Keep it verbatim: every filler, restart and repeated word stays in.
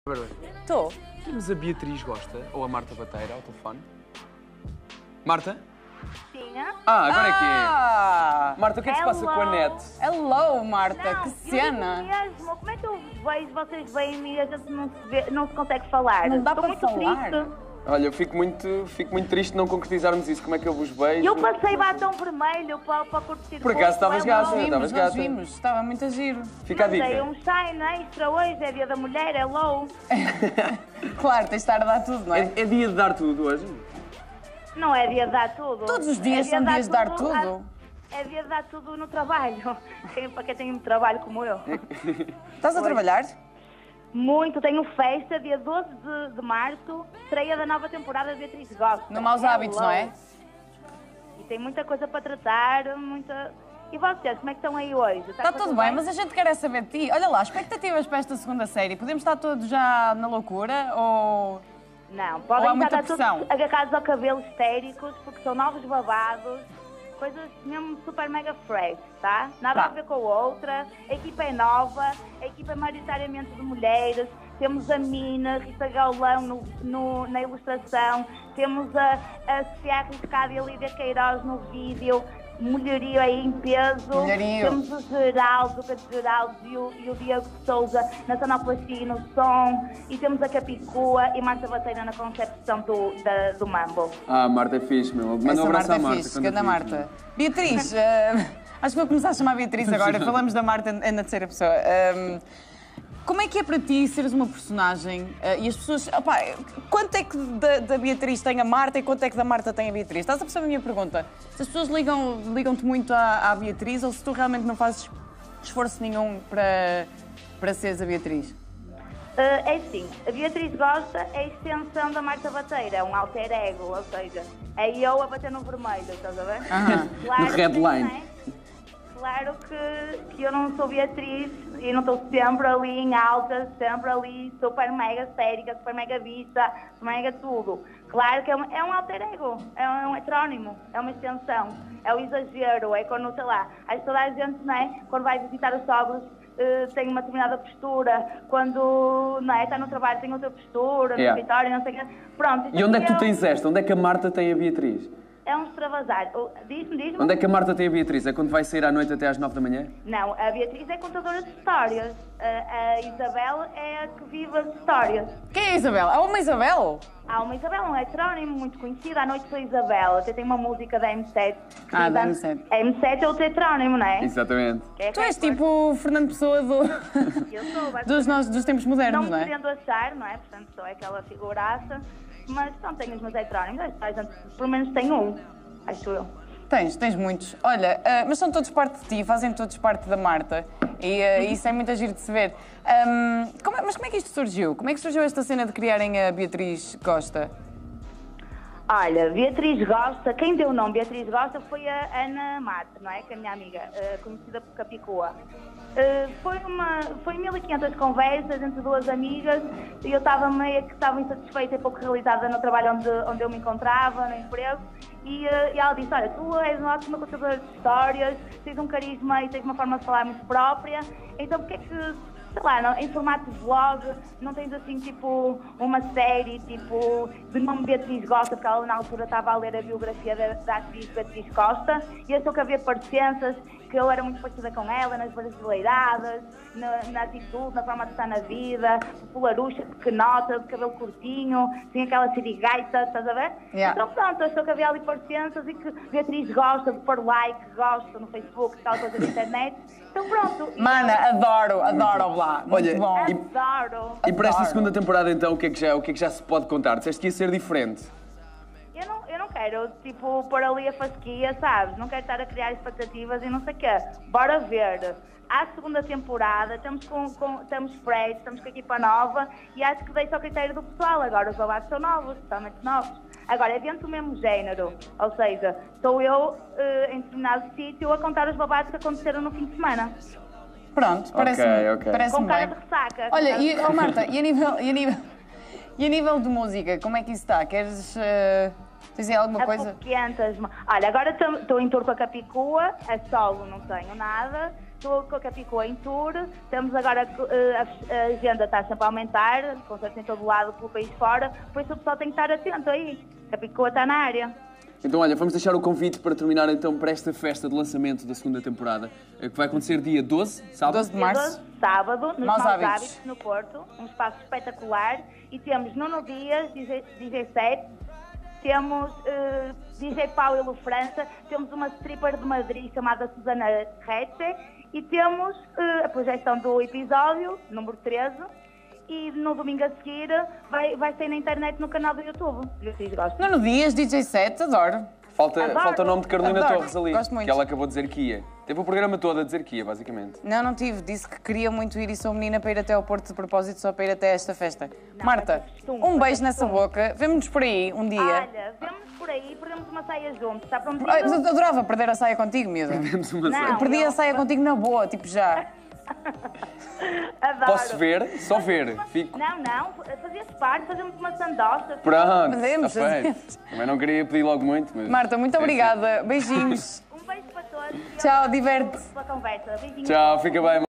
Estou. Mas a Beatriz gosta? Ou a Marta Bateira ao telefone? Marta? Sim. Ah, agora Ah! é que é. Marta, o que é que se passa com a net? Hello, Marta, Não, que eu cena! digo mesmo, como é que eu vejo vocês veem e a gente não se, vê, não se consegue falar? Não dá Estou para muito falar. triste. Olha, eu fico muito, fico muito triste de não concretizarmos isso. Como é que eu vos beijo? Eu passei batom vermelho para, para curtir. Por acaso estavas gata, Vimos, estavas nós gata. vimos, estava muito a giro. Fica a Mandei dica. um shine extra hoje, é dia da mulher, é low. Claro, tens de estar a dar tudo, não é? É, é dia de dar tudo hoje? Não é dia de dar tudo. Todos os dias É são dia dias de dar tudo. a- É dia de dar tudo no trabalho. Quem- Para quem tem um trabalho como eu. Estás a Oi. trabalhar? Muito, tenho festa, dia doze de, de março, estreia da nova temporada de Beatriz Gosta. No Maus Hábitos, não é? E tem muita coisa para tratar, muita... E vocês, como é que estão aí hoje? Está tudo bem, mas a gente quer é saber de ti. Olha lá, expectativas para esta segunda série. Podemos estar todos já na loucura ou... Não, Ou há podem muita estar pressão? todos agarrados ao cabelo histéricos, porque são novos babados, coisas mesmo super mega fresh, tá? Nada Tá. a ver com a outra, a equipa é nova, a equipa é maioritariamente de mulheres, temos a Mina, Rita Gaulão no, no- na ilustração, temos a, a Sofia Arriscada e a Lídia Queiroz no vídeo, mulherio aí em peso, Mulherio. temos o Geraldo, o Pedro Geraldo e o, e o Diego Souza na sonoplastia e no som, e temos a Capicua e Marta Bateira na concepção do, da- do Mambo. Ah, Marta é fixe, meu. Manda um Essa abraço Marta à é Marta. fixe, quando é ganda fixe, Marta. Beatriz, eh, acho que vou começar a chamar Beatriz agora. Falamos da Marta é na terceira pessoa. Ehm, como é que é para ti seres uma personagem eh, e as pessoas... Opá, quanto é que da, da Beatriz tem a Marta e quanto é que da Marta tem a Beatriz? Estás a perceber a minha pergunta? Se as pessoas ligam, ligam-te muito à, à Beatriz ou se tu realmente não fazes esforço nenhum para, para seres a Beatriz? Uh, é assim, a Beatriz Gosta é a extensão da Marta Bateira, é um alter ego, ou seja, é eu a bater no vermelho, estás a ver? Aham. No red que, line. não é? Claro que, que eu não sou Beatriz e não estou sempre ali em alta, sempre ali super mega histérica, super mega vista, super mega tudo. Claro que é um, é um alter ego, é um, é um heterónimo, é uma extensão, é o exagero, é quando, sei lá, acho que toda a gente, não é? Quando vai visitar os sogros, Uh, tem uma determinada postura, quando não é, está no trabalho tem outra postura, no Yeah. escritório, não sei o quê. Pronto. E onde é que tu eu- tens esta? Onde é que a Marta tem a Beatriz? É um extravasar. Oh, Diz-me, diz-me. Onde é que a Marta tem a Beatriz? É quando vai sair à noite até às nove da manhã? Não, a Beatriz é contadora de histórias. A, a Isabel é a que vive as histórias. Quem é a Isabel? Há uma Isabel? Há uma Isabel, um heterónimo muito conhecido, à noite sou Isabel. Até tem uma música da M sete. que Ah, diz da a- M sete. A M sete é outro heterónimo, não é? Exatamente. Que é Tu és recorde. tipo o Fernando Pessoa do... Eu sou, basicamente. dos, nós, dos tempos Não modernos, me não é? querendo achar, não é? Portanto, sou aquela figuraça. Mas não tenho os meus heterónimos, acho que a gente pelo menos tem um, acho eu. Tens, tens muitos. Olha, ah, mas são todos parte de ti, fazem todos parte da Marta. E ah, isso é muito giro de se ver. Ahm, como é- mas como é que isto surgiu? Como é que surgiu esta cena de criarem a Beatriz Costa? Olha, Beatriz Gosta, quem deu o nome Beatriz Gosta foi a Ana Mate, não é? Que é a minha amiga, eh, conhecida por Capicua. Eh, foi, uma, foi mil e quinhentas conversas entre duas amigas e eu estava meio que estava insatisfeita e pouco realizada no trabalho onde, onde eu me encontrava, no emprego. E, eh, e ela disse, olha, tu és uma ótima contadora de histórias, tens um carisma e tens uma forma de falar muito própria, então porquê é que... sei lá, não- em formato de vlog, não tens assim, tipo, uma série, tipo, de nome Beatriz Costa, porque ela na altura estava a ler a biografia da, da atriz Beatriz Costa, e achou que havia parecenças, que eu era muito parecida com ela, nas brasileiradas, na, na atitude, na forma de estar na vida, popularucha, pequenota, de cabelo curtinho, tinha aquela sirigaita, estás a ver? Yeah. Então pronto, achou que havia ali parecenças e que Beatriz gosta de pôr like, gosta no Facebook, aquela coisa da internet, então pronto. E Mana, adoro, adoro lá. Muito Olha, bom. e- Adoro. E para esta Adoro. segunda temporada, então, o que é que já, o que é que já se pode contar? Disseste que ia ser diferente. Eu não, eu não quero, tipo, pôr ali a fasquia, sabes? Não quero estar a criar expectativas e não sei o quê. Bora ver. À segunda temporada, estamos, com, com, estamos fresh, estamos com a equipa nova e acho que deixa ao critério do pessoal. Agora os babados são novos, totalmente novos. Agora, é dentro do mesmo género. Ou seja, sou eu, eh, em determinado sítio, a contar os babados que aconteceram no fim de semana. Pronto, parece-me ok. parece Com cara bem. de ressaca. Olha, com cara e, de- oh, Marta, e a nível... E a nível... E a nível de música, como é que isso está? Queres... eh, tens aí alguma A coisa? quinhentas. Olha, agora estou em tour com a Capicua, a solo não tenho nada. estou com a Capicua em tour, temos agora, uh, a, a agenda está sempre a aumentar, concertos em todo lado, pelo país fora, por isso o pessoal tem que estar atento aí. Capicua está na área. Então, olha, vamos deixar o convite para terminar então para esta festa de lançamento da segunda temporada, que vai acontecer dia doze, sábado. doze de março. Sábado, nos Maus Maus Hábitos. Hábitos, no Porto, um espaço espetacular. E temos Nuno Dias, D J, D J Set, temos uh, D J Paulo França, temos uma stripper de Madrid chamada Susana Retche e temos uh, a projeção do episódio, número treze, e no domingo a seguir vai, vai sair na internet no canal do YouTube. Vocês gostam? Nuno Dias, D J set, adoro. Falta, Adoro. falta o nome de Carolina Adoro. Torres ali, Gosto muito. que ela acabou de dizer que ia. Teve o programa todo a dizer que ia, basicamente. Não, não tive. Disse que queria muito ir e sou menina para ir até ao Porto de propósito, só para ir até esta festa. Não, Marta, mas é costume, um mas beijo é nessa costume. boca. Vemo-nos por aí um dia. Olha, vemos por aí, perdemos uma saia juntos, está prometido? Ai, mas eu adorava perder a saia contigo, miúda. Temos uma Não. série. Eu perdi a não. saia contigo na boa, tipo já. Adoro. Posso ver? Só ver. Fico... Não, não, fazia-se parte, fazemos uma sandocha. Pronto, Fazemos, está feito. fazemos. Também não queria pedir logo muito, mas... Marta, muito Sim, sim. obrigada. Beijinhos. Um beijo para todos. e Tchau, obrigada diverte-se. pela conversa. Beijinhos. Tchau, fica bem.